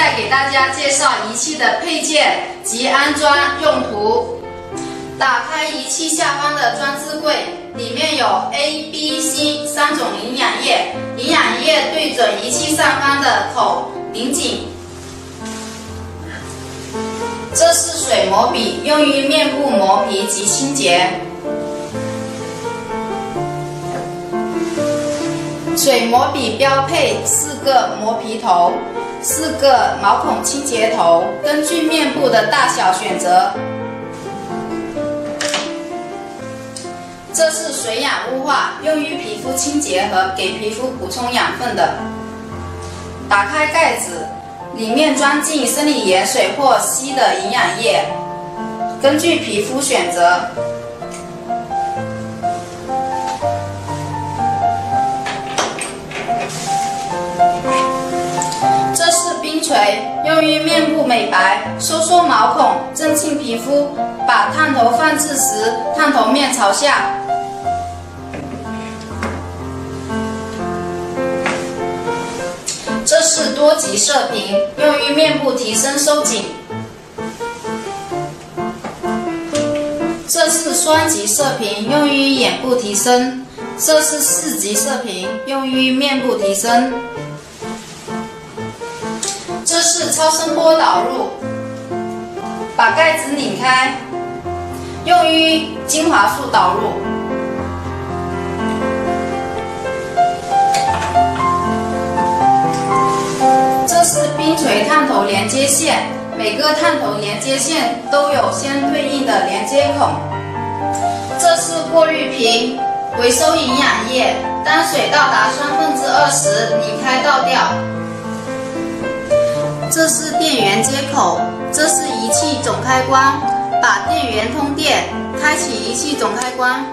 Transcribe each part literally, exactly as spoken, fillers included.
在给大家介绍仪器的配件及安装用途。打开仪器下方的装置柜，里面有 A、B、C 三种营养液，营养液对准仪器上方的口拧紧。这是水磨笔，用于面部磨皮及清洁。水磨笔标配四个磨皮头。 四个毛孔清洁头，根据面部的大小选择。这是水氧雾化，用于皮肤清洁和给皮肤补充养分的。打开盖子，里面装进生理盐水或稀的营养液，根据皮肤选择。 锤用于面部美白、收缩毛孔、镇静皮肤。把探头放置时，探头面朝下。这是多级射频，用于面部提升收紧。这是双级射频，用于眼部提升。这是四级射频，用于面部提升。 这是超声波导入，把盖子拧开，用于精华素导入。这是冰锤探头连接线，每个探头连接线都有相对应的连接孔。这是过滤瓶，回收营养液，当水到达三分之二时，拧开倒掉。 这是电源接口，这是仪器总开关，把电源通电，开启仪器总开关。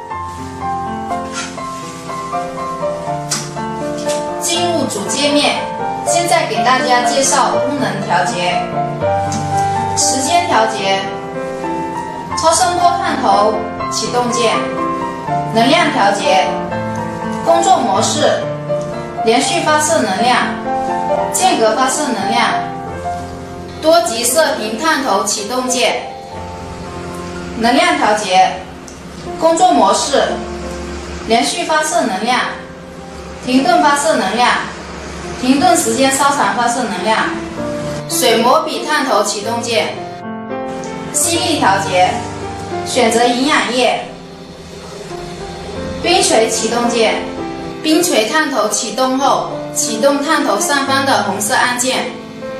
进入主界面，现在给大家介绍功能调节。时间调节，超声波探头启动键，能量调节，工作模式，连续发射能量。 间隔发射能量，多级射频探头启动键，能量调节，工作模式，连续发射能量，停顿发射能量，停顿时间稍长发射能量，水磨笔探头启动键，吸力调节，选择营养液，冰锤启动键，冰锤探头启动后。 启动探头上方的红色按键，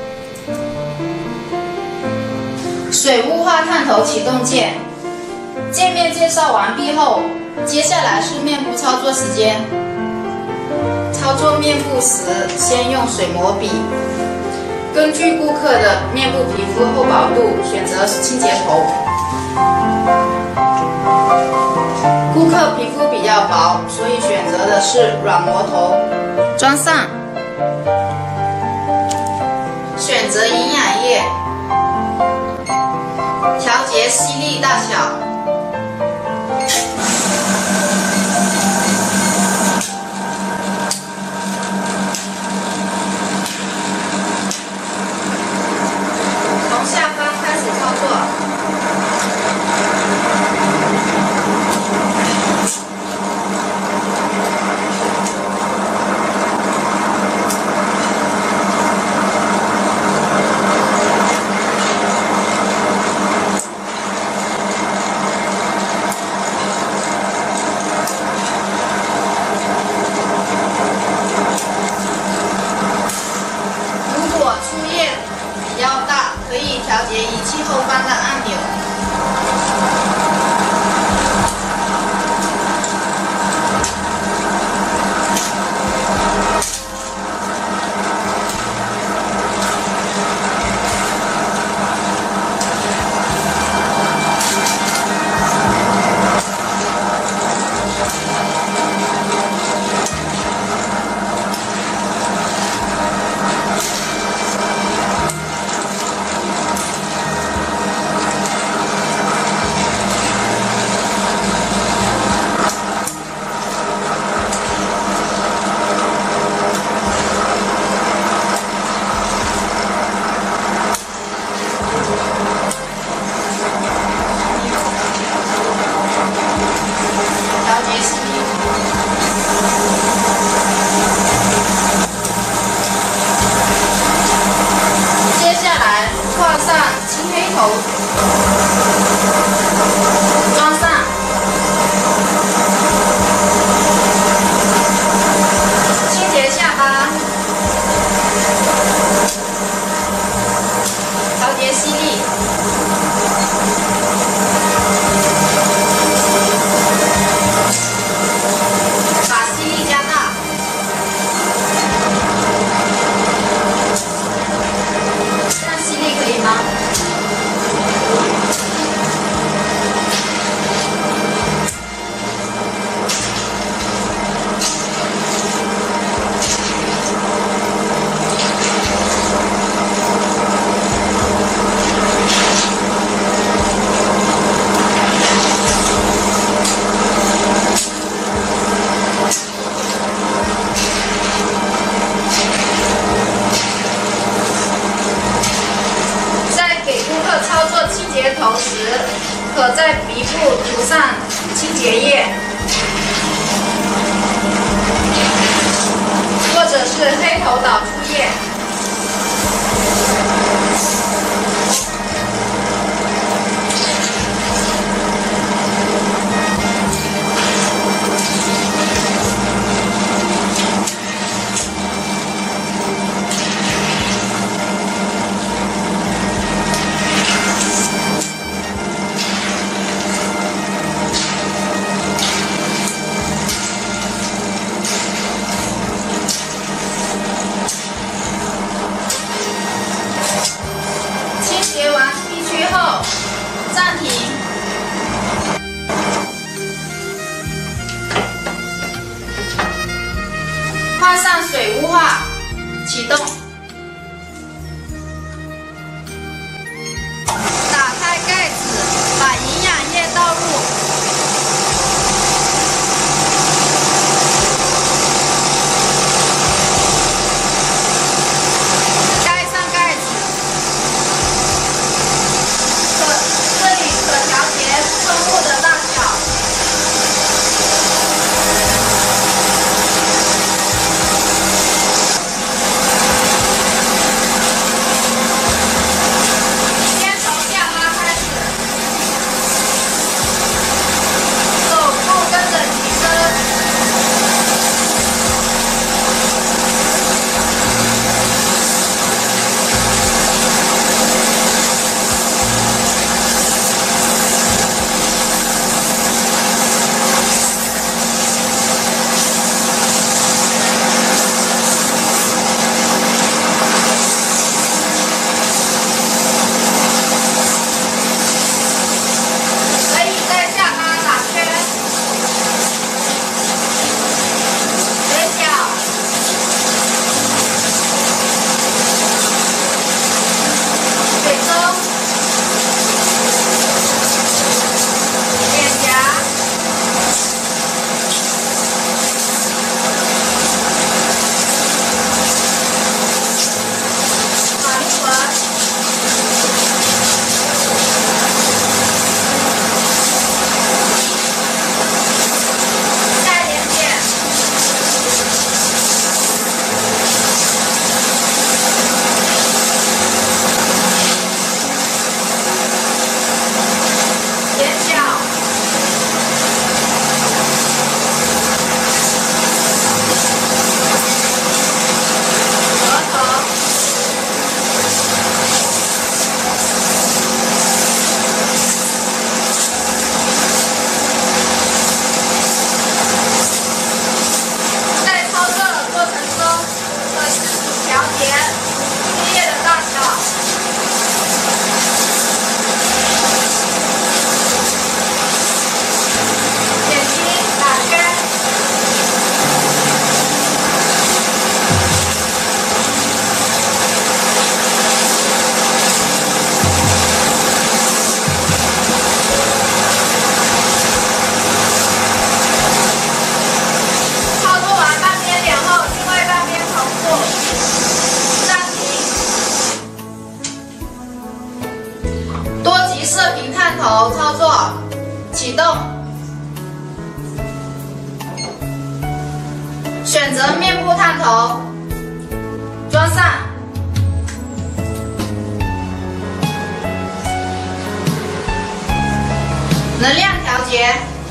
水雾化探头启动键。界面介绍完毕后，接下来是面部操作时间。操作面部时，先用水磨笔，根据顾客的面部皮肤厚薄度选择清洁头。顾客皮肤比较薄，所以选择的是软磨头。 装上，选择营养液，调节吸力大小。从下方开始操作。 可在鼻部涂上清洁液，或者是黑头导出液。暂停，换上水雾化，启动，打开盖子，把营养液倒入，盖上盖子。生物的大小，先从下拉开始，手部跟着提升。头操作，启动，选择面部探头，装上，能量调节，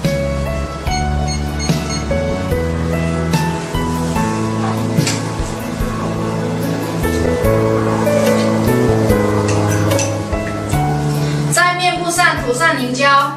在面部上涂上凝胶。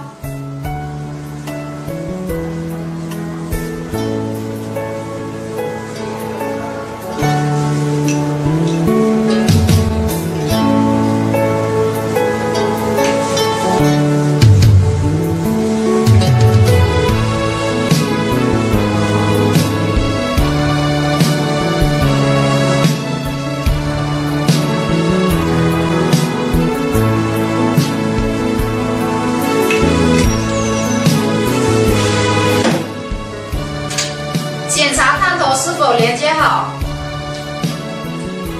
检查探头是否连接好，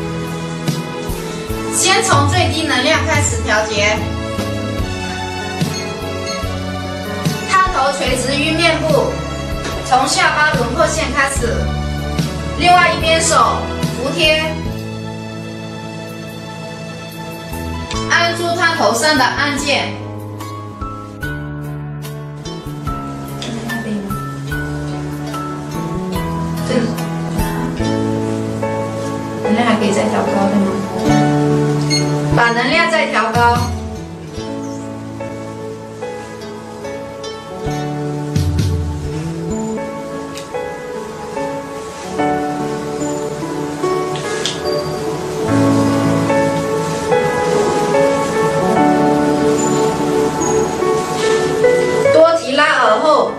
先从最低能量开始调节， 直于面部，从下巴轮廓线开始。另外一边手服帖，按住探头上的按键。那边吗？这里。能量还可以再调高的吗？把能量再调高。多提拉耳后。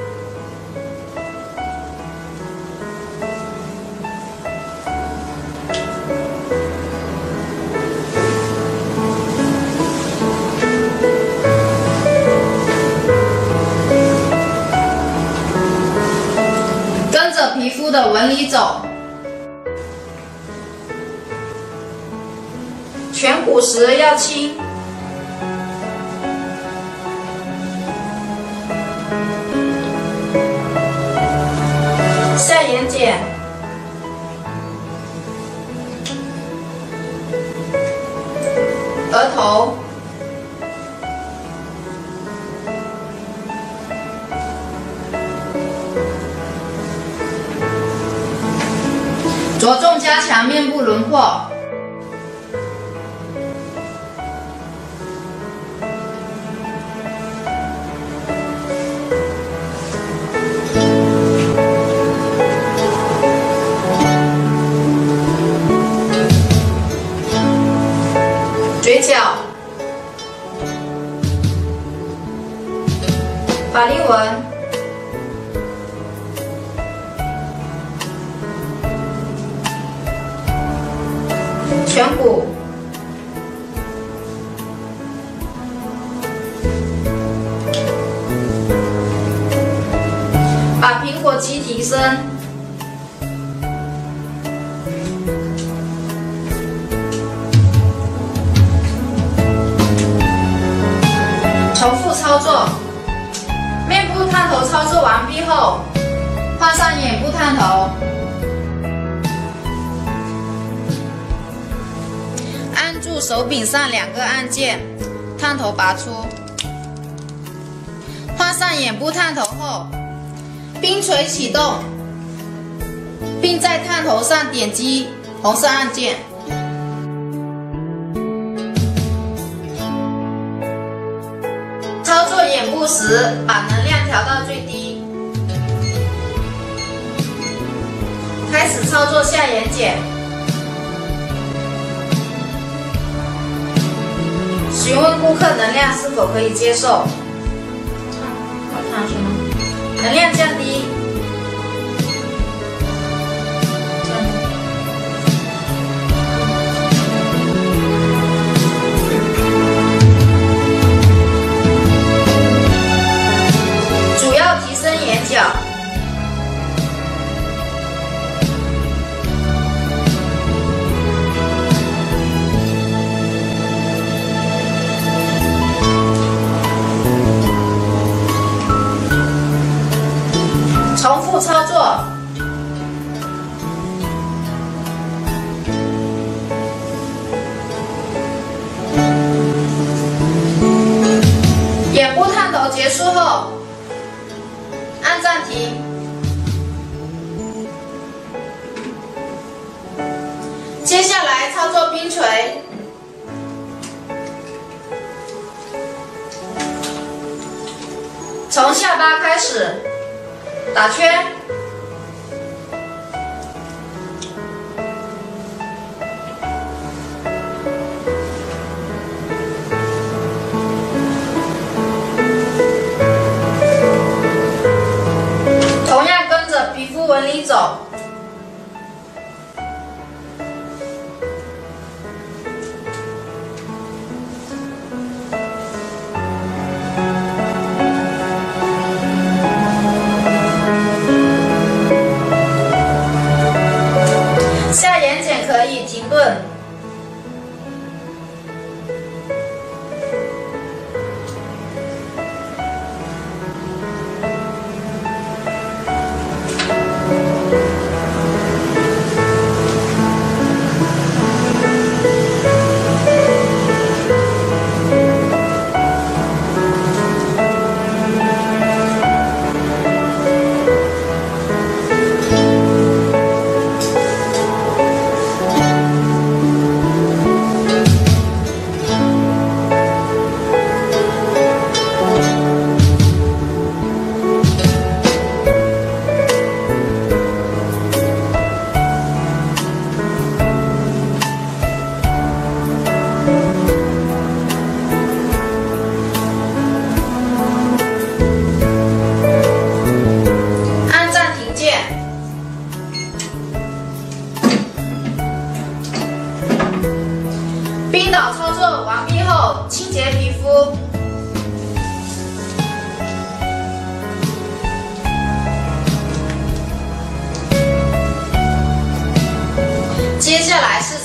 皮肤的纹理走，颧骨时要轻，下眼睑，额头。着重加强面部轮廓，嘴角，法令纹。颧骨，把苹果肌提升，重复操作。面部探头操作完毕后，换上眼部探头。按住手柄上两个按键，探头拔出。换上眼部探头后，冰锤启动，并在探头上点击红色按键。操作眼部时，把能量调到最低。开始操作下眼睑。询问顾客能量是否可以接受。我看什么？能量降低。主要提升眼角。重复操作，眼部探头结束后，按暂停。接下来操作冰锤。从下巴开始。打圈，同样跟着皮肤纹理走。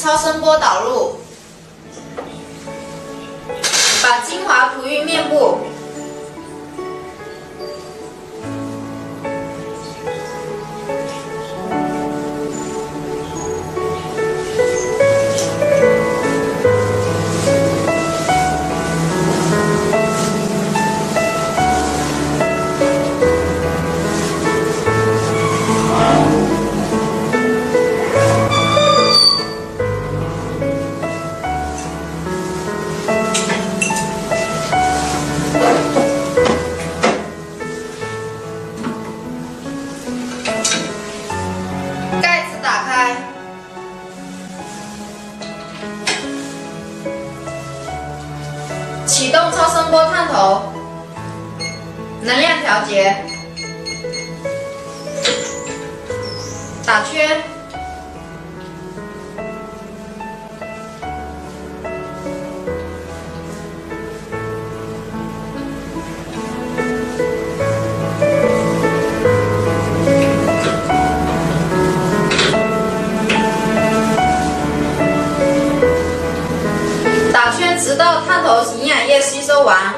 超声波导入，把精华涂于面部。启动超声波探头，能量调节，打圈，打圈直到探头营养液吸收完。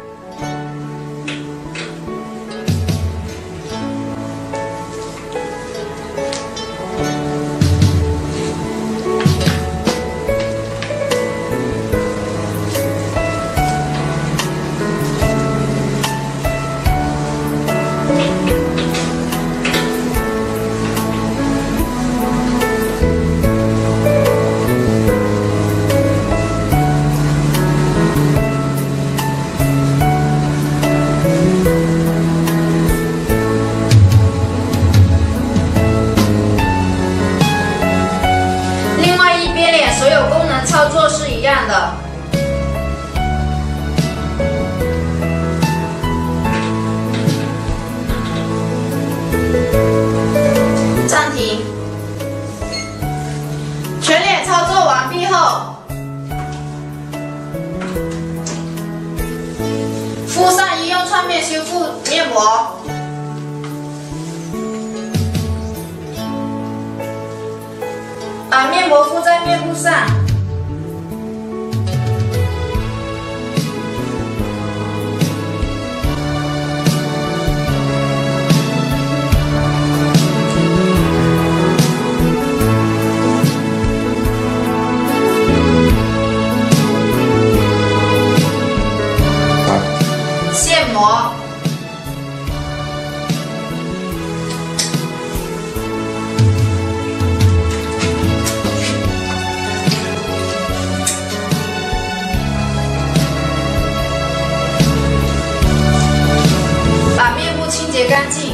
操作是一样的。暂停。全脸操作完毕后，敷上医用创面修复面膜。把面膜敷在面部上。线膜。把面部清洁干净。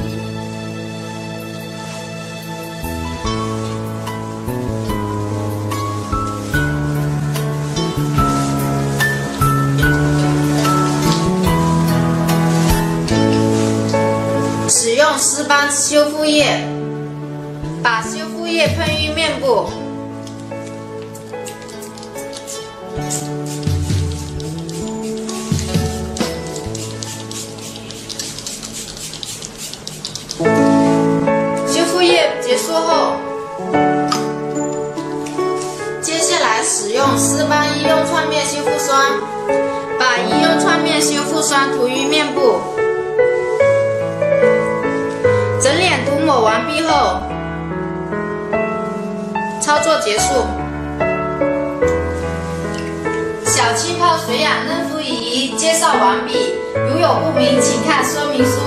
使用丝斑修复液，把修复液喷于面部。修复液结束后，接下来使用丝斑医用创面修复霜，把医用创面修复霜涂于面部。整脸涂抹完毕后，操作结束。小气泡水养嫩肤仪介绍完毕，如有不明，请看说明书。